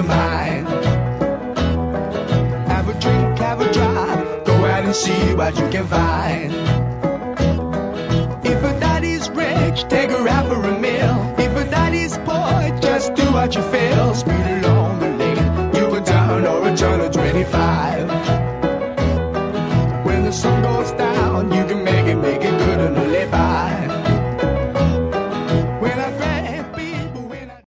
your mind. Have a drink, have a drive, go out and see what you can find. If a daddy's rich, take her out for a meal. If a daddy's poor, just do what you feel. Speed it